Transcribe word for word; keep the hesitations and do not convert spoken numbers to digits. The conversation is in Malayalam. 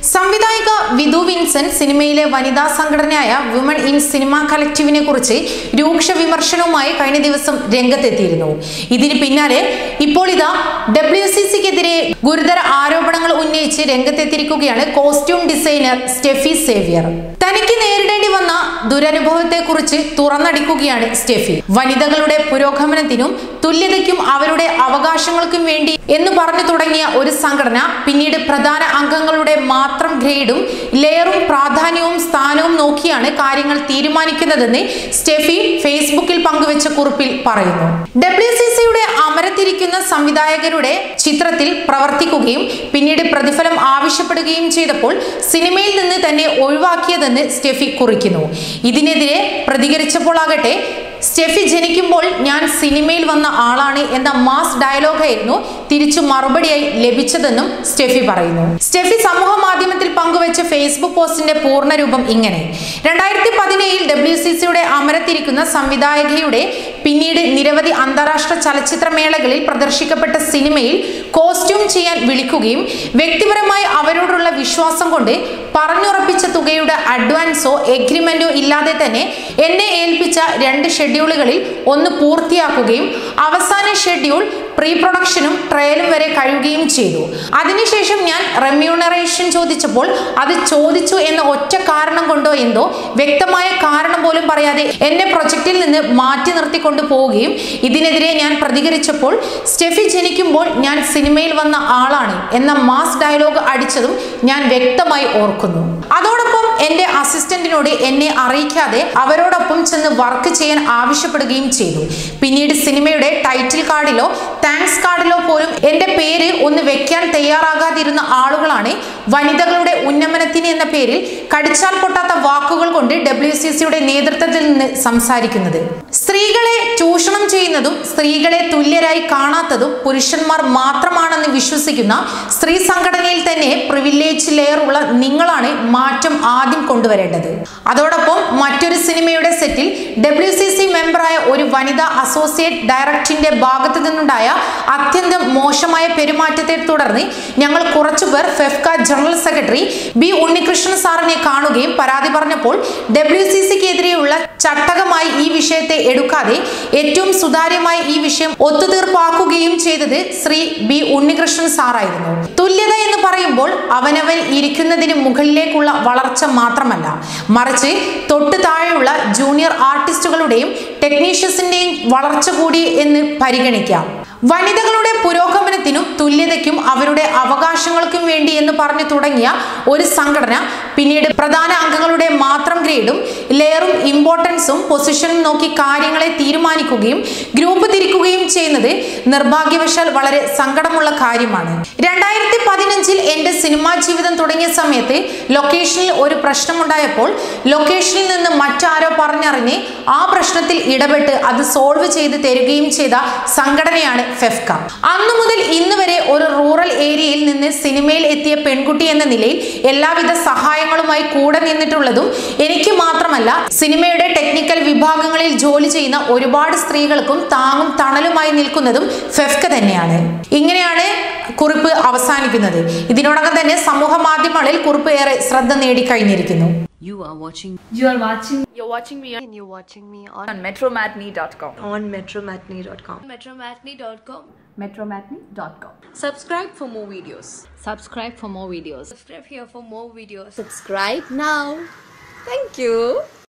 സംവിധായിക വിധു വിൻസെന്റ് സിനിമയിലെ വനിതാ സംഘടനയായ വിമൺ ഇൻ സിനിമ കളക്റ്റീവിനെ കുറിച്ച് രൂക്ഷ വിമർശനവുമായി കഴിഞ്ഞ ദിവസം രംഗത്തെത്തിയിരുന്നു. ഇതിന് പിന്നാലെ ഇപ്പോൾ ഇതാ ഡബ്ല്യു സി സിക്കെതിരെ ഗുരുതര ആരോപണങ്ങൾ ഉന്നയിച്ച് രംഗത്തെത്തിയിരിക്കുകയാണ് കോസ്റ്റ്യൂം ഡിസൈനർ സ്റ്റെഫി സേവ്യർ. തനിക്ക് നേരിടേണ്ടി വന്ന ദുരനുഭവത്തെക്കുറിച്ച് തുറന്നടിക്കുകയാണ് സ്റ്റെഫി. വനിതകളുടെ പുരോഗമനത്തിനും തുല്യതയ്ക്കും അവരുടെ അവകാശങ്ങൾക്കും വേണ്ടി എന്ന് പറഞ്ഞു തുടങ്ങിയ ഒരു സംഘടന പിന്നീട് പ്രധാന അംഗങ്ങളുടെ മാത്രം ഗ്രേഡും ലെയറും പ്രാധാന്യവും സ്ഥാനവും നോക്കിയാണ് കാര്യങ്ങൾ തീരുമാനിക്കുന്നതെന്ന് സ്റ്റെഫി ഫേസ്ബുക്കിൽ പങ്കുവെച്ച കുറിപ്പിൽ പറയുന്നു. ഡബ്ല്യു സി സിയുടെ അമരത്തിരിക്കുന്ന സംവിധായകരുടെ ചിത്രത്തിൽ പ്രവർത്തിക്കുകയും പിന്നീട് പ്രതിഫലം ആവശ്യപ്പെടുകയും ചെയ്തപ്പോൾ സിനിമയിൽ നിന്ന് തന്നെ ഒഴിവാക്കിയതെന്ന് സ്റ്റെഫി കുറിക്കുന്നു. ഇതിനെതിരെ പ്രതികരിച്ചപ്പോൾ ആകട്ടെ, സ്റ്റെഫി ജനിക്കുമ്പോൾ ഞാൻ സിനിമയിൽ വന്ന ആളാണ് എന്ന മാസ് ഡയലോഗായിരുന്നു തിരിച്ചു മറുപടിയായി ലഭിച്ചതെന്നും സ്റ്റെഫി പറയുന്നു. സ്റ്റെഫി സമൂഹ മാധ്യമത്തിൽ പങ്കുവെച്ച ഫേസ്ബുക്ക് പോസ്റ്റിന്റെ പൂർണ്ണരൂപം ഇങ്ങനെ: രണ്ടായിരത്തി പതിനേഴിൽ ഡബ്ല്യു സി സിയുടെ അമരത്തിരിക്കുന്ന സംവിധായകയുടെ പിന്നീട് നിരവധി അന്താരാഷ്ട്ര ചലച്ചിത്രമേളകളിൽ പ്രദർശിക്കപ്പെട്ട സിനിമയിൽ കോസ്റ്റ്യൂം ചെയ്യാൻ വിളിക്കുകയും വ്യക്തിപരമായി അവരോടുള്ള വിശ്വാസം കൊണ്ട് പറഞ്ഞുറപ്പിച്ച തുകയുടെ അഡ്വാൻസോ എഗ്രിമെന്റോ ഇല്ലാതെ തന്നെ എന്നെ ഏൽപ്പിച്ച രണ്ട് ഷെഡ്യൂളുകളിൽ ഒന്ന് പൂർത്തിയാക്കുകയും അവസാന ഷെഡ്യൂൾ പ്രീ പ്രൊഡക്ഷനും ട്രയലും വരെ കഴിയുകയും ചെയ്തു. അതിനുശേഷം ഞാൻ റെമ്യൂണറേഷൻ ചോദിച്ചപ്പോൾ അത് ചോദിച്ചു എന്ന ഒറ്റ കാരണം കൊണ്ടോ എന്തോ വ്യക്തമായ കാരണം പോലും പറയാതെ എന്നെ പ്രൊജക്റ്റിൽ നിന്ന് മാറ്റി നിർത്തിക്കൊണ്ടു പോവുകയും ഇതിനെതിരെ ഞാൻ പ്രതികരിച്ചപ്പോൾ സ്റ്റെഫി ജനിക്കുമ്പോൾ ഞാൻ സിനിമയിൽ വന്ന ആളാണ് എന്ന മാസ് ഡയലോഗ് അടിച്ചതും ഞാൻ വ്യക്തമായി ഓർക്കുന്നു. അതോടൊപ്പം എന്റെ അസിസ്റ്റന്റിനോട് എന്നെ അറിയിക്കാതെ അവരോടൊപ്പം ചെന്ന് വർക്ക് ചെയ്യാൻ ആവശ്യപ്പെടുകയും ചെയ്തു. പിന്നീട് സിനിമയുടെ ടൈറ്റിൽ കാർഡിലോ താങ്ക്സ് കാർഡിലോ പോലും എന്റെ പേര് ഒന്ന് വെക്കാൻ തയ്യാറാകാതിരുന്ന ആളുകളാണ് വനിതകളുടെ ഉന്നമനത്തിന് എന്ന പേരിൽ കടിച്ചാൽ പൊട്ടാത്ത വാക്കുകൾ കൊണ്ട് ഡബ്ല്യു സി സിയുടെ നേതൃത്വത്തിൽ നിന്ന് സംസാരിക്കുന്നത്. സ്ത്രീകളെ ചൂഷണം ചെയ്യുന്നതും സ്ത്രീകളെ തുല്യരായി കാണാത്തതും പുരുഷന്മാർ മാത്രമാണെന്ന് വിശ്വസിക്കുന്ന സ്ത്രീ സംഘടനയിൽ തന്നെ പ്രിവിലേജ് ലെയർ ഉള്ള നിങ്ങളാണ് മാറ്റം ആദ്യം കൊണ്ടുവരേണ്ടത്. അതോടൊപ്പം മറ്റൊരു സിനിമയുടെ സെറ്റിൽ ഡബ്ല്യു സി സി മെമ്പറായ ഒരു വനിതാ അസോസിയേറ്റ് ഡയറക്ടറിന്റെ ഭാഗത്തു നിന്നുണ്ടായ അത്യന്തം മോശമായ പെരുമാറ്റത്തെ തുടർന്ന് ഞങ്ങൾ കുറച്ചുപേർ FEFKA general secretary B Unnikrishnan സാറിനെ കാണുകയും പരാതി പറഞ്ഞപ്പോൾ ഡബ്ല്യു സി സിക്കെതിരെയുള്ള ചട്ടകമായി ഈ വിഷയത്തെ എടുക്കാതെ ഏറ്റവും സുതാര്യമായി ഈ വിഷയം ഒത്തുതീർപ്പാക്കുകയും ചെയ്തത് ശ്രീ ബി ഉണ്ണികൃഷ്ണൻ സാറായിരുന്നു. തുല്യത എന്ന് പറയുമ്പോൾ അവനവൻ ഇരിക്കുന്നതിന് മുകളിലേക്കുള്ള വളർച്ച മാത്രമല്ല, മറിച്ച് തൊട്ട് താഴെയുള്ള ജൂനിയർ ആർട്ടിസ്റ്റുകളുടെയും ടെക്നീഷ്യൻസിന്റെയും വളർച്ച കൂടി എന്ന് പരിഗണിക്കാം. വനിതകളുടെ പുരോഗമനത്തിനും തുല്യതയ്ക്കും അവരുടെ അവകാശങ്ങൾക്കും വേണ്ടി എന്ന് പറഞ്ഞു തുടങ്ങിയ ഒരു സംഘടന പിന്നീട് പ്രധാന അംഗങ്ങളുടെ മാത്രം ഗ്രേഡും ലെയറും ഇമ്പോർട്ടൻസും പൊസിഷനും നോക്കി കാര്യങ്ങളെ തീരുമാനിക്കുകയും ഗ്രൂപ്പ് തിരിക്കുകയും ചെയ്യുന്നത് നിർഭാഗ്യവശാൽ വളരെ സങ്കടമുള്ള കാര്യമാണ്. രണ്ടായിരത്തി പതിനഞ്ചിൽ എന്റെ സിനിമാ ജീവിതം തുടങ്ങിയ സമയത്ത് ലൊക്കേഷനിൽ ഒരു പ്രശ്നമുണ്ടായപ്പോൾ ലൊക്കേഷനിൽ നിന്ന് മറ്റാരോ പറഞ്ഞറിഞ്ഞ് ആ പ്രശ്നത്തിൽ ഇടപെട്ട് അത് സോൾവ് ചെയ്ത് തരികയും ചെയ്ത സംഘടനയാണ് ഫെഫ്ക. അന്നു മുതൽ ഇന്ന് വരെ ഒരു റൂറൽ ഏരിയയിൽ നിന്ന് സിനിമയിൽ എത്തിയ പെൺകുട്ടി എന്ന നിലയിൽ എല്ലാവിധ സഹായങ്ങളുമായി കൂടെ നിന്നിട്ടുള്ളതും എനിക്ക് മാത്രമല്ല, സിനിമയുടെ ടെക്നിക്കൽ വിഭാഗങ്ങളിൽ ജോലി ചെയ്യുന്ന ഒരുപാട് സ്ത്രീകൾക്കും താങ്ങും തണലുമായി നിൽക്കുന്നതും ഫെഫ്ക തന്നെയാണ്. ഇങ്ങനെയാണ് കുറിപ്പ് അവസാനിക്കുന്നത്. ഇതിനോടകം തന്നെ സമൂഹ മാധ്യമങ്ങളിൽ കുറിപ്പ് ഏറെ ശ്രദ്ധ നേടിക്കഴിഞ്ഞിരിക്കുന്നു. You are watching. You are watching. You're watching me. And you're watching me on, on metromatney dot com. On metromatney dot com. metromatney dot com. metromatney dot com. Subscribe for more videos. Subscribe for more videos. Subscribe here for more videos. Subscribe now. Thank you.